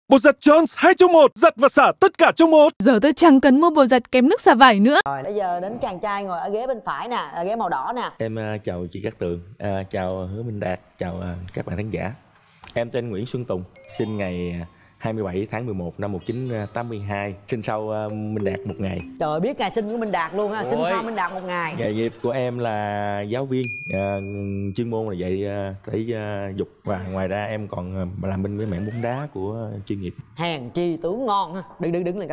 Bột giặt Jones 2 trong 1, giặt và xả tất cả trong một. Giờ tôi chẳng cần mua bột giặt kém nước xả vải nữa. Rồi bây giờ đến chàng trai ngồi ở ghế bên phải nè, ở ghế màu đỏ nè. Em chào chị Cát Tường, chào Hứa Minh Đạt, chào các bạn khán giả. Em tên Nguyễn Xuân Tùng, sinh ngày 27 tháng 11 năm 1982, sinh sau Minh Đạt một ngày. Trời ơi, biết ngày sinh của Minh Đạt luôn ha, sinh sau Minh Đạt một ngày. Nghề nghiệp của em là giáo viên, chuyên môn là dạy thể dục và ngoài ra em còn làm bên cái mảng bóng đá của chuyên nghiệp. Hèn chi tướng ngon ha, đứng lên coi,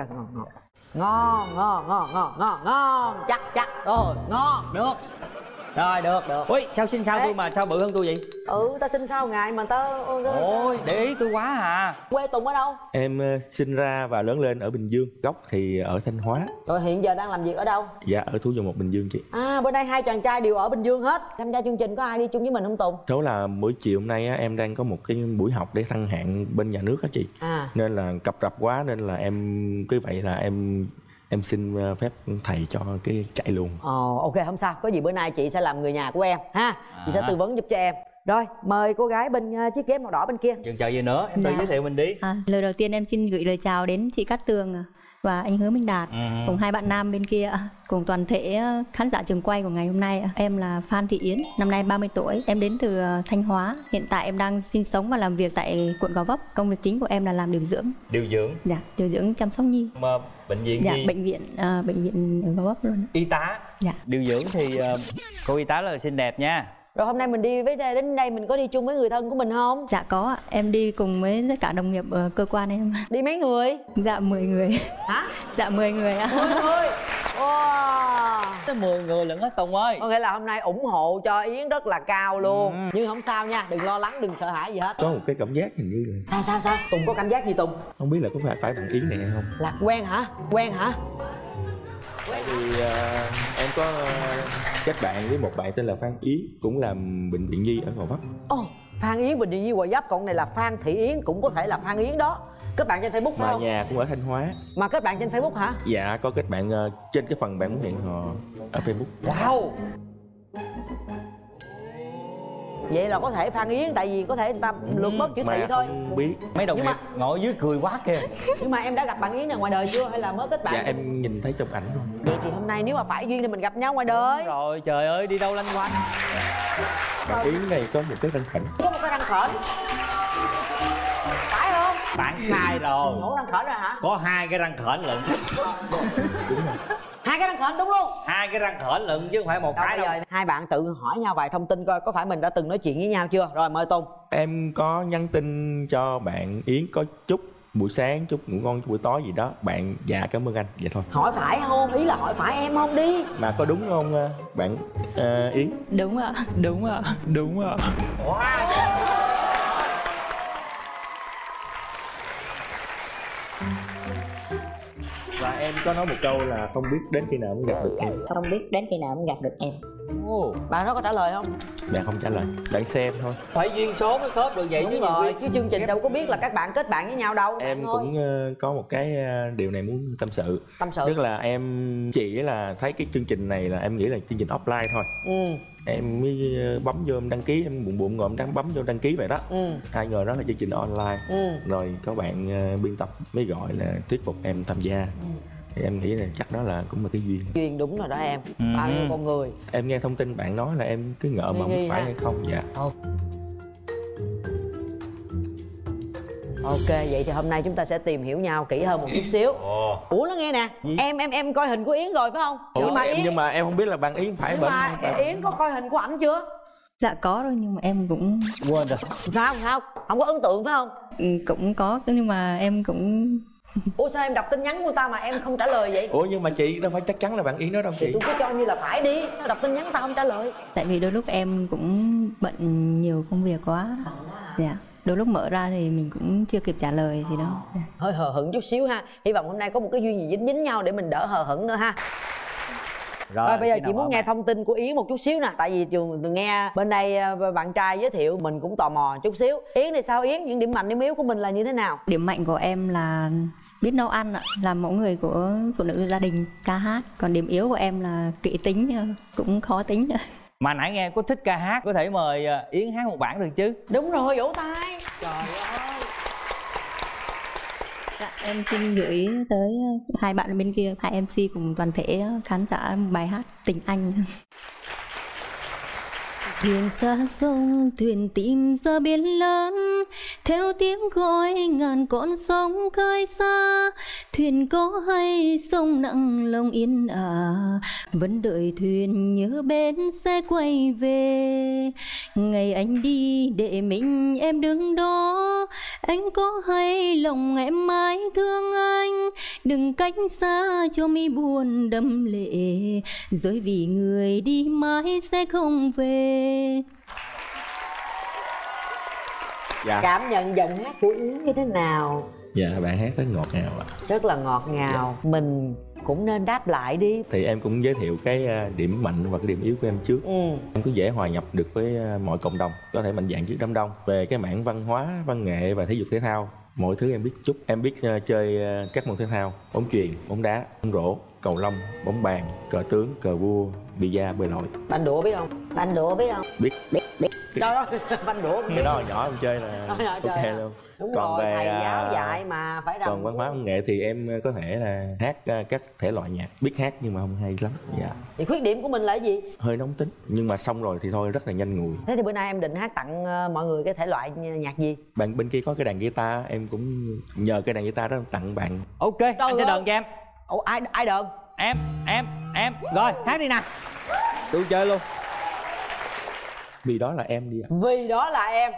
ngon, chắc, rồi ngon, được. Rồi được. Ui, sao sinh sau tôi mà sao bự hơn tôi vậy? Ta sinh sau ngày mà ta. Ôi, để ý tôi quá à. Quê Tùng ở đâu? Em sinh ra và lớn lên ở Bình Dương, gốc thì ở Thanh Hóa. Rồi hiện giờ đang làm việc ở đâu? Dạ, ở Thủ Dầu Một, Bình Dương chị. Bữa nay hai chàng trai đều ở Bình Dương hết. Tham gia chương trình có ai đi chung với mình không Tùng? Số là buổi chiều hôm nay em đang có một cái buổi học để thăng hạng bên nhà nước á chị. Nên là cập rập quá nên là em cứ vậy là em xin phép thầy cho cái chạy luôn. Ok, không sao, có gì bữa nay chị sẽ làm người nhà của em ha. Chị sẽ tư vấn giúp cho em. Rồi, mời cô gái bên chiếc ghế màu đỏ bên kia. Chừng chờ gì nữa, em tự giới thiệu mình đi. Lời đầu tiên em xin gửi lời chào đến chị Cát Tường và anh Hứa Minh Đạt, cùng hai bạn nam bên kia, cùng toàn thể khán giả trường quay của ngày hôm nay. Em là Phan Thị Yến, năm nay 30 tuổi, em đến từ Thanh Hóa. Hiện tại em đang sinh sống và làm việc tại quận Gò Vấp. Công việc chính của em là làm điều dưỡng. Điều dưỡng? Dạ, điều dưỡng chăm sóc nhi. Bệnh viện dạ, gì? Bệnh viện ở Gò Vấp luôn. Y tá? Dạ. Điều dưỡng thì cô y tá là xinh đẹp nha. Rồi hôm nay mình đi đến đây mình có đi chung với người thân của mình không? Dạ có ạ, em đi cùng với tất cả đồng nghiệp ở cơ quan em. Đi mấy người? Dạ 10 người. Hả? Dạ 10 người ạ. 10 người? Wow. Tới 10 người lận á Tùng ơi. Có nghĩa là hôm nay ủng hộ cho Yến rất là cao luôn. Nhưng không sao nha, đừng lo lắng, đừng sợ hãi gì hết. Có một cái cảm giác hình như là... Sao? Tùng có cảm giác gì Tùng? Không biết là có phải bạn Yến này hay không? Là quen hả? Tại vì em có kết bạn với một bạn tên là Phan Yến, cũng làm bệnh viện nhi ở Gò Vấp. Phan Yến bệnh viện nhi Gò Vấp, còn này là Phan Thị Yến, cũng có thể là Phan Yến đó. Kết bạn trên Facebook phải không? Mà nhà cũng ở Thanh Hóa. Mà kết bạn trên Facebook hả? Dạ, có kết bạn trên cái phần bạn muốn hẹn hò ở Facebook. Wow. Vậy là có thể Phan Yến, tại vì có thể người ta lược bớt chữ thị thôi. Không biết. Mấy đồng nghiệp ngồi dưới cười quá kìa. Nhưng mà em đã gặp bạn Yến này ngoài đời chưa hay là mới kết bạn? Dạ em nhìn thấy trong ảnh thôi. Vậy thì hôm nay nếu mà phải duyên thì mình gặp nhau ngoài đời. Đúng rồi, trời ơi đi đâu lanh quanh. Bạn Yến này có một cái răng khểnh. Có một cái răng khểnh. Phải không? Bạn sai rồi. Nhổ răng khểnh rồi hả? Có 2 cái răng khểnh lận. Đúng rồi. 2 cái răng khểnh đúng luôn. 2 cái răng khểnh lận chứ không phải một cái đâu. Hai bạn tự hỏi nhau vài thông tin coi có phải mình đã từng nói chuyện với nhau chưa. Rồi mời Tùng. Em có nhắn tin cho bạn Yến có chút buổi sáng, chút ngủ ngon, buổi tối gì đó. Bạn dạ cảm ơn anh, vậy thôi. Hỏi phải không? Ý là hỏi phải em không đi. Mà có đúng không bạn Yến? Đúng ạ. Wow. Và em có nói một câu là không biết đến khi nào mới gặp được em. Không biết đến khi nào mới gặp được em. Bạn đó có trả lời không? Bạn không trả lời, bạn xem thôi. Phải duyên số mới khớp được vậy. Đúng chứ rồi, chứ chương trình đâu có biết là các bạn kết bạn với nhau đâu. Em cũng có một cái điều này muốn tâm sự. Tức là em chỉ là thấy cái chương trình này là em nghĩ là chương trình offline thôi. Em mới bấm vô em đăng ký, em bụng ngồi em bấm vô đăng ký vậy đó. Ai ngờ đó là chương trình online. Rồi có bạn biên tập mới gọi là thuyết phục em tham gia. Thì em nghĩ là chắc đó là cũng là cái duyên. Duyên đúng rồi đó em. Bao nhiêu con người. Em nghe thông tin bạn nói là em cứ ngỡ mà không phải hay không. Dạ. Ok, vậy thì hôm nay chúng ta sẽ tìm hiểu nhau kỹ hơn một chút xíu. Ủa nó nghe nè. Em coi hình của Yến rồi phải không? Nhưng mà em không biết là bạn Yến phải bệnh không? Nhưng mà Yến có coi hình của ảnh chưa? Dạ có rồi, nhưng mà em cũng quên rồi. Sao? Không có ấn tượng phải không? Cũng có, nhưng mà em cũng... Ủa sao em đọc tin nhắn của ta mà em không trả lời vậy? Ủa nhưng mà chị đâu phải chắc chắn là bạn Yến đó đâu chị. Tôi cứ cho như là phải đi. Sao đọc tin nhắn tao không trả lời? Tại vì đôi lúc em cũng bận nhiều công việc quá. Dạ. Đôi lúc mở ra thì mình cũng chưa kịp trả lời thì đó. Hơi hờ hững chút xíu ha. Hy vọng hôm nay có một cái duyên gì dính nhau để mình đỡ hờ hững nữa ha. Rồi bây giờ chị muốn nghe thông tin của Yến một chút xíu nè. Tại vì trường nghe bên đây bạn trai giới thiệu, mình cũng tò mò chút xíu. Yến thì sao Yến? Những điểm mạnh điểm yếu của mình là như thế nào? Điểm mạnh của em là biết nấu ăn ạ, là mẫu người của phụ nữ gia đình, ca hát. Còn điểm yếu của em là kỹ tính, cũng khó tính. Mà nãy nghe có thích ca hát, có thể mời Yến hát một bản được chứ? Đúng rồi, vỗ tay. Trời ơi. Dạ, em xin gửi tới hai bạn bên kia, hai MC cùng toàn thể khán giả bài hát Tình Anh. Thuyền xa sông, thuyền tìm ra biển lớn, theo tiếng gọi ngàn con sóng khơi xa. Thuyền có hay sông nặng lòng yên vẫn đợi thuyền nhớ bến sẽ quay về. Ngày anh đi để mình em đứng đó, anh có hay lòng em mãi thương anh. Đừng cách xa cho mi buồn đẫm lệ, rồi vì người đi mãi sẽ không về. Dạ. Cảm nhận giọng hát của Yến như thế nào? Dạ, bạn hát rất ngọt ngào ạ. Rất là ngọt ngào. Dạ. Mình cũng nên đáp lại đi. Thì em cũng giới thiệu cái điểm mạnh và cái điểm yếu của em trước. Em cứ dễ hòa nhập được với mọi cộng đồng, có thể mạnh dạn trước đám đông. Về cái mảng văn hóa, văn nghệ và thể dục thể thao, mọi thứ em biết chút. Em biết chơi các môn thể thao: bóng chuyền, bóng đá, bóng rổ, cầu lông, bóng bàn, cờ tướng, cờ vua, bida, bơi lội. Banh đũa biết không? Banh đũa biết không? Biết. Trời ơi, banh đũa cái đó nhỏ em chơi là ok luôn. Đúng còn rồi, về thầy giáo dạy mà phải còn văn hóa văn nghệ thì em có thể là hát các thể loại nhạc, biết hát nhưng mà không hay lắm. Dạ. Thì khuyết điểm của mình là gì? Hơi nóng tính, nhưng mà xong rồi thì thôi, rất là nhanh nguội. Thế thì bữa nay em định hát tặng mọi người cái thể loại nhạc gì? Bạn bên kia có cái đàn guitar, em cũng nhờ cái đàn guitar đó tặng bạn. Ok, anh sẽ đờn cho em. Ủa, ai đờn? Em. Rồi, hát đi nè. Tôi chơi luôn. Vì đó là em đi ạ. Vì đó là em.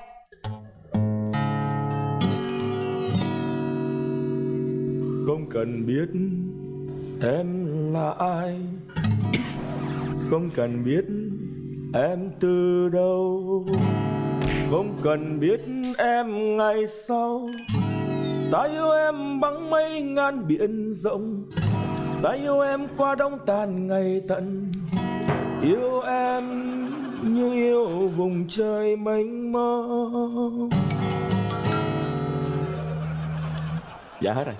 Không cần biết em là ai, không cần biết em từ đâu, không cần biết em ngày sau. Ta yêu em bằng mấy ngàn biển rộng, ta yêu em qua đông tàn ngày tận. Yêu em như yêu vùng trời mênh mông. Dạ hết rồi.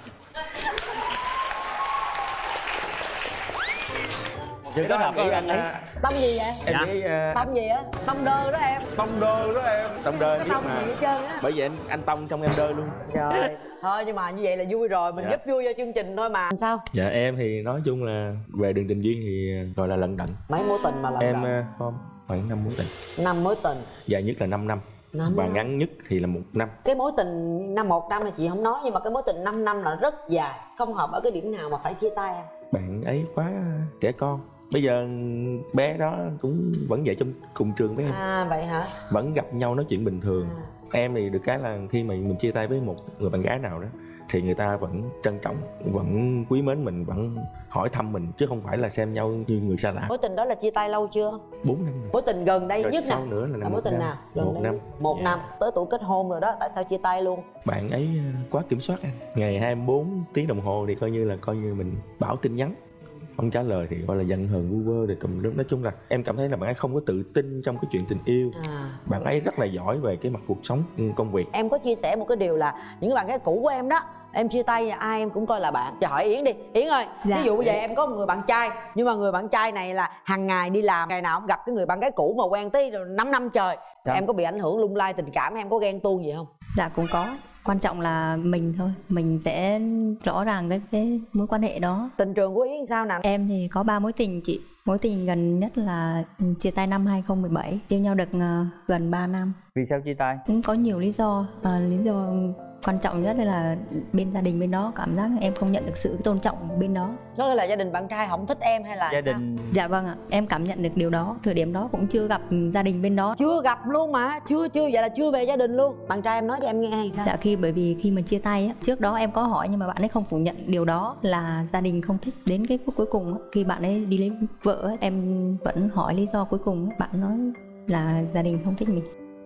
Chứ có hợp với anh ấy. Tông gì vậy? Em nghĩ tông gì á? Tông đơ đó em. Tông đơ đó em. Tông đơ em biết tông mà. gì hết trơn á. Bởi vậy anh tông trong em đơ luôn. Trời. Thôi nhưng mà như vậy là vui rồi, mình giúp vui cho chương trình thôi mà. Sao? Dạ em thì nói chung là về đường tình duyên thì gọi là lận đận. Mấy mối tình mà lận Em đận? không, khoảng 5 mối tình. 5 mối tình. Dài nhất là 5 năm. Và ngắn nhất thì là 1 năm. Cái mối tình 1 năm là chị không nói, nhưng mà cái mối tình 5 năm là rất dài. Không hợp ở cái điểm nào mà phải chia tay em? Bạn ấy quá trẻ con. Bây giờ bé đó cũng vẫn dạy trong cùng trường với em. À vậy hả? Vẫn gặp nhau nói chuyện bình thường. Em thì được cái là khi mà mình chia tay với một người bạn gái nào đó thì người ta vẫn trân trọng, vẫn quý mến mình, vẫn hỏi thăm mình, chứ không phải là xem nhau như người xa lạ. Mối tình đó là chia tay lâu chưa? 4 năm rồi. Mối tình gần đây rồi nhất nè. sau nữa là mối tình nào? Gần 1 năm. 1 năm. Tới tuổi kết hôn rồi đó, tại sao chia tay luôn? Bạn ấy quá kiểm soát anh. Ngày 24 tiếng đồng hồ thì coi như mình bảo tin nhắn, không trả lời thì gọi là giận hờn vu vơ. Để nói chung là em cảm thấy là bạn ấy không có tự tin trong cái chuyện tình yêu. Bạn ấy rất là giỏi về cái mặt cuộc sống, công việc. Em có chia sẻ một cái điều là những cái bạn gái cũ của em đó, em chia tay ai em cũng coi là bạn. Giờ hỏi Yến đi. Yến ơi, ví dụ bây giờ em có một người bạn trai, nhưng mà người bạn trai này là hàng ngày đi làm, ngày nào cũng gặp cái người bạn gái cũ mà quen tới 5 năm trời. Em có bị ảnh hưởng lung lay tình cảm, em có ghen tuông gì không? Dạ cũng có. Quan trọng là mình thôi, mình sẽ rõ ràng cái mối quan hệ đó. Tình trường của Yến sao nào? Em thì có 3 mối tình chị. Mối tình gần nhất là chia tay năm 2017, yêu nhau được gần 3 năm. Vì sao chia tay? Cũng có nhiều lý do. Lý do quan trọng nhất là bên gia đình bên đó cảm giác em không nhận được sự tôn trọng bên đó. Đó là gia đình bạn trai không thích em hay là gia đình sao? Dạ vâng ạ, em cảm nhận được điều đó. Thời điểm đó cũng chưa gặp gia đình bên đó. Chưa gặp luôn mà, chưa vậy là chưa về gia đình luôn. Bạn trai em nói cho em nghe hay sao? Dạ bởi vì khi mà chia tay á, trước đó em có hỏi nhưng mà bạn ấy không phủ nhận điều đó là gia đình không thích. Đến cái phút cuối cùng á, khi bạn ấy đi lấy vợ á, em vẫn hỏi lý do cuối cùng á, bạn nói là gia đình không thích mình.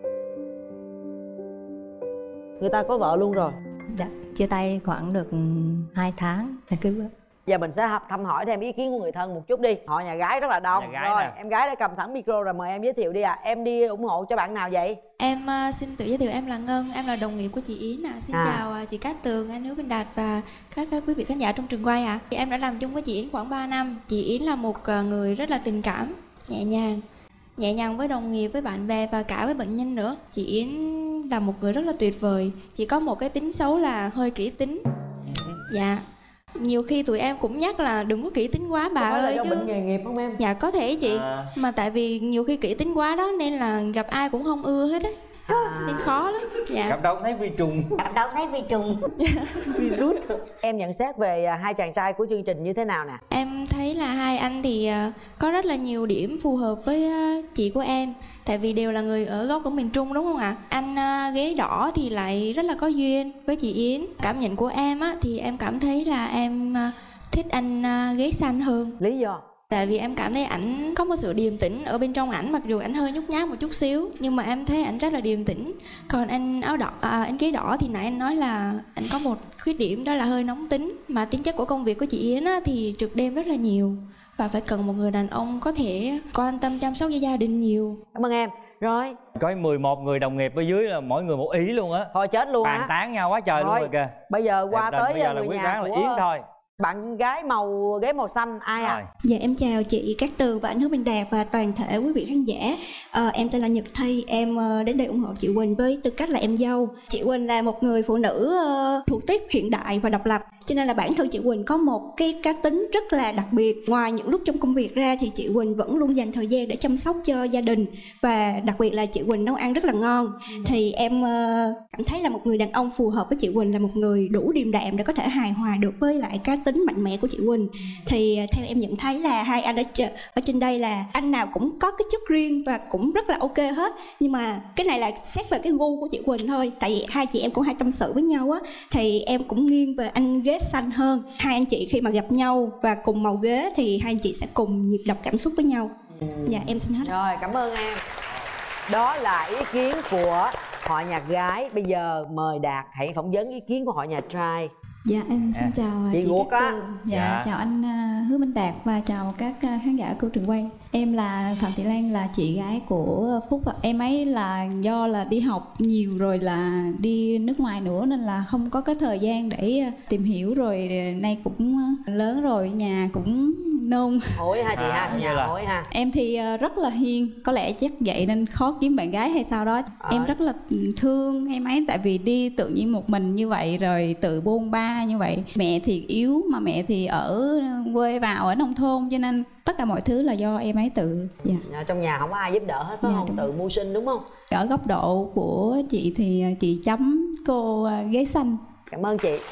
Người ta có vợ luôn rồi? Dạ, chia tay khoảng được 2 tháng thì cưới vợ. Giờ mình sẽ thăm hỏi thêm ý kiến của người thân một chút đi. Họ nhà gái rất là đông. Rồi, em gái đã cầm sẵn micro rồi, mời em giới thiệu đi ạ. Em đi ủng hộ cho bạn nào vậy? Em xin tự giới thiệu, em là Ngân, em là đồng nghiệp của chị Yến ạ. Xin chào chị Cát Tường, anh Hứa Minh Đạt và các quý vị khán giả trong trường quay ạ. Em đã làm chung với chị Yến khoảng 3 năm. Chị Yến là một người rất là tình cảm, nhẹ nhàng với đồng nghiệp, với bạn bè và cả với bệnh nhân nữa. Chị Yến là một người rất là tuyệt vời. Chỉ có một cái tính xấu là hơi kỹ tính. Dạ. Nhiều khi tụi em cũng nhắc là đừng có kỹ tính quá bà ơi chứ. Bệnh nghề nghiệp không em? Dạ có thể chị. Mà tại vì nhiều khi kỹ tính quá đó nên là gặp ai cũng không ưa hết á. Nên khó lắm. Dạ. Gặp đâu cũng thấy vi trùng. Gặp đâu cũng thấy vi trùng. Virus. Em nhận xét về hai chàng trai của chương trình như thế nào nè? Em thấy là hai anh thì có rất là nhiều điểm phù hợp với chị của em. Tại vì đều là người ở gốc của miền Trung đúng không ạ? Anh ghế đỏ thì lại rất là có duyên với chị Yến. Cảm nhận của em á thì em cảm thấy là em thích anh ghế xanh hơn. Lý do? Tại vì em cảm thấy ảnh có một sự điềm tĩnh ở bên trong ảnh, mặc dù ảnh hơi nhút nhát một chút xíu nhưng mà em thấy ảnh rất là điềm tĩnh. Còn anh áo đỏ, anh ghế đỏ thì nãy anh nói là anh có một khuyết điểm đó là hơi nóng tính. Mà tính chất của công việc của chị Yến á, thì trực đêm rất là nhiều và phải cần một người đàn ông có thể quan tâm chăm sóc cho gia đình nhiều. Cảm ơn em. Rồi. Có 11 người đồng nghiệp ở dưới là mỗi người một ý luôn á. Thôi chết luôn á. Bàn tán nhau quá trời luôn rồi kìa. Bây giờ qua tới bây giờ là người quyết nhà đoán là của Yến thôi. bạn gái ghế màu xanh ai à? Dạ em chào chị Cát Tường và anh Hứa Minh Đạt và toàn thể quý vị khán giả. Em tên là Nhật Thi, em đến đây ủng hộ chị Quỳnh với tư cách là em dâu. Chị Quỳnh là một người phụ nữ thuộc tiếp hiện đại và độc lập, cho nên là bản thân chị Quỳnh có một cái cá tính rất là đặc biệt. Ngoài những lúc trong công việc ra thì chị Quỳnh vẫn luôn dành thời gian để chăm sóc cho gia đình, và đặc biệt là chị Quỳnh nấu ăn rất là ngon. Thì em cảm thấy là một người đàn ông phù hợp với chị Quỳnh là một người đủ điềm đạm để có thể hài hòa được với lại cá tính mạnh mẽ của chị Quỳnh. Thì theo em nhận thấy là hai anh ở trên đây là anh nào cũng có cái chất riêng và cũng rất là ok hết. Nhưng mà cái này là xét về cái gu của chị Quỳnh thôi. Tại vì hai chị em cũng hay tâm sự với nhau á, thì em cũng nghiêng về anh ghế xanh hơn. Hai anh chị khi mà gặp nhau và cùng màu ghế thì hai anh chị sẽ cùng nhịp đập cảm xúc với nhau. Dạ em xin hết. Rồi cảm ơn em. Đó là ý kiến của họ nhà gái. Bây giờ mời Đạt hãy phỏng vấn ý kiến của họ nhà trai. Dạ em xin chào chị Cát Tường. Dạ chào anh Hứa Minh Đạt và chào các khán giả của trường quay. Em là Phạm Thị Lan, là chị gái của Phúc. Em ấy là do là đi học nhiều rồi, là đi nước ngoài nữa nên là không có cái thời gian để tìm hiểu, rồi nay cũng lớn rồi, nhà cũng nôn. Hối ha chị ha, nhà hối ha. Em thì rất là hiền, có lẽ chắc vậy nên khó kiếm bạn gái hay sao đó. Em rất là thương em ấy, tại vì đi tự nhiên một mình như vậy rồi tự bôn ba như vậy. Mẹ thì yếu, mà mẹ thì ở quê vào ở nông thôn, cho nên tất cả mọi thứ là do em ấy tự. Trong nhà không có ai giúp đỡ hết phải không? Tự mưu sinh đúng không? Ở góc độ của chị thì chị chấm cô ghế xanh. Cảm ơn chị.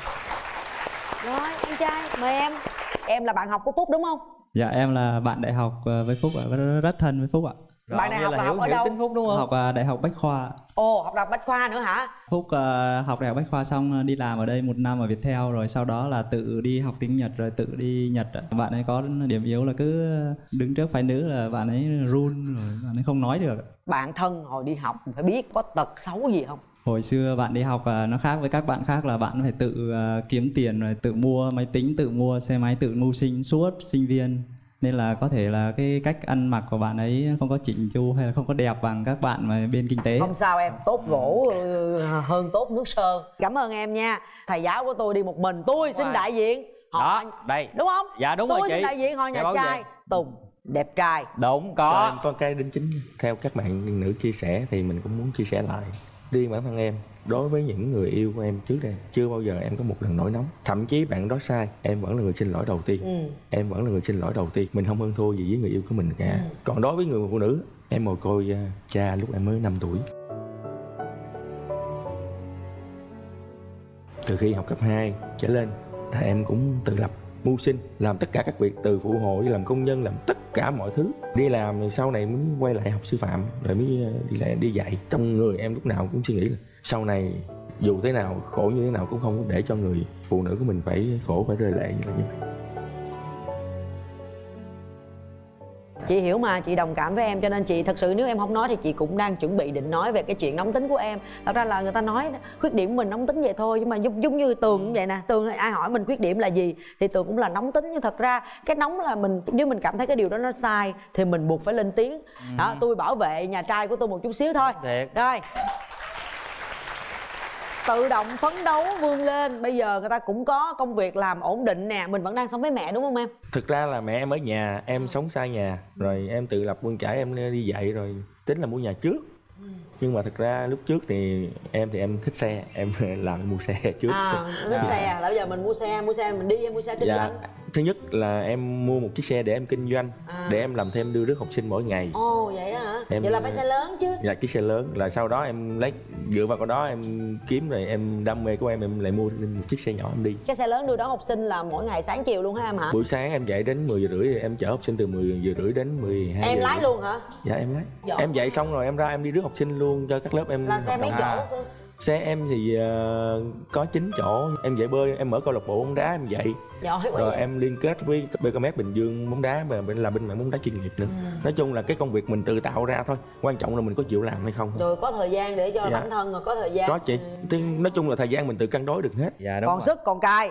Rồi anh trai mời em. Em là bạn học của Phúc đúng không? Dạ em là bạn đại học với Phúc ạ, rất thân với Phúc ạ. Rồi, bạn đại học là học ở đâu? Phúc đúng không? Học Đại học Bách Khoa. Ồ, học đại học Bách Khoa nữa hả? Phúc học Đại học Bách Khoa xong đi làm ở đây 1 năm ở Viettel, rồi sau đó là tự đi học tiếng Nhật rồi tự đi Nhật. Bạn ấy có điểm yếu là cứ đứng trước phái nữ là bạn ấy run, rồi bạn ấy không nói được. Bạn thân hồi đi học phải biết có tật xấu gì không? Hồi xưa bạn đi học nó khác với các bạn khác là bạn phải tự kiếm tiền, rồi tự mua máy tính, tự mua xe máy, tự mưu sinh suốt sinh viên. Nên là có thể là cái cách ăn mặc của bạn ấy không có chỉnh chu hay là không có đẹp bằng các bạn mà bên kinh tế. Không sao em, tốt gỗ hơn tốt nước sơn. Cảm ơn em nha. Thầy giáo của tôi đi một mình, tôi xin đại diện họ. Đó, đây. Đúng không? Dạ đúng tôi rồi chị. Tôi xin đại diện họ nhà trai. Tùng, đẹp trai. Đúng, có. Cho em có cái đính chính. Theo các bạn nữ chia sẻ thì mình cũng muốn chia sẻ lại. Riêng bản thân em, đối với những người yêu của em trước đây, chưa bao giờ em có một lần nổi nóng. Thậm chí bạn đó sai, em vẫn là người xin lỗi đầu tiên. Em vẫn là người xin lỗi đầu tiên. Mình không hơn thua gì với người yêu của mình cả. Còn đối với người phụ nữ, em mồ côi cha lúc em mới 5 tuổi. Từ khi học cấp 2 trở lên là em cũng tự lập, mưu sinh, làm tất cả các việc, từ phụ hồ đi làm công nhân, làm tất cả mọi thứ. Đi làm rồi sau này mới quay lại học sư phạm, rồi mới đi dạy. Trong người em lúc nào cũng suy nghĩ là sau này dù thế nào, khổ như thế nào cũng không để cho người phụ nữ của mình phải khổ, phải rơi lệ như vậy. Chị hiểu mà, chị đồng cảm với em, cho nên chị thật sự nếu em không nói thì chị cũng đang chuẩn bị định nói về cái chuyện nóng tính của em. Thật ra là người ta nói khuyết điểm của mình nóng tính vậy thôi, nhưng mà giống như Tường cũng vậy nè. Tường ai hỏi mình khuyết điểm là gì thì Tường cũng là nóng tính, nhưng thật ra cái nóng là mình, nếu mình cảm thấy cái điều đó nó sai thì mình buộc phải lên tiếng. Đó, tôi bảo vệ nhà trai của tôi một chút xíu thôi. Rồi, tự động phấn đấu vươn lên. Bây giờ người ta cũng có công việc làm ổn định nè. Mình vẫn đang sống với mẹ đúng không em? Thực ra là mẹ em ở nhà, em sống xa nhà. Rồi em tự lập bươn chải, em đi dạy rồi tính là mua nhà trước. Nhưng mà thật ra lúc trước thì em thích xe, em làm mua xe trước. Thích xe là bây giờ mình mua xe mình đi hay mua xe kinh doanh? Thứ nhất là em mua một chiếc xe để em kinh doanh, để em làm thêm đưa rước học sinh mỗi ngày. Ồ vậy đó hả? Vậy là phải xe lớn chứ. Dạ, chiếc xe lớn là sau đó em lấy dựa vào cái đó em kiếm, rồi em đam mê của em lại mua một chiếc xe nhỏ em đi. Cái xe lớn đưa đón học sinh là mỗi ngày sáng chiều luôn hả em hả? Buổi sáng em dậy đến 10 giờ rưỡi, em chở học sinh từ 10 giờ rưỡi đến 12 giờ. Em lái luôn hả? Dạ em lái. Em dậy xong rồi em ra em đi rước học sinh luôn cho các lớp em. Là xe mấy chỗ cơ? Xe em thì có 9 chỗ. Em dạy bơi, em mở câu lạc bộ bóng đá em dạy. Rồi em liên kết với BKMX Bình Dương bóng đá và là bên mảng bóng đá chuyên nghiệp nữa. Nói chung là cái công việc mình tự tạo ra thôi, quan trọng là mình có chịu làm hay không. Rồi có thời gian để cho bản thân, rồi có thời gian. Có chị. Nói chung là thời gian mình tự cân đối được hết. Còn sức còn cài.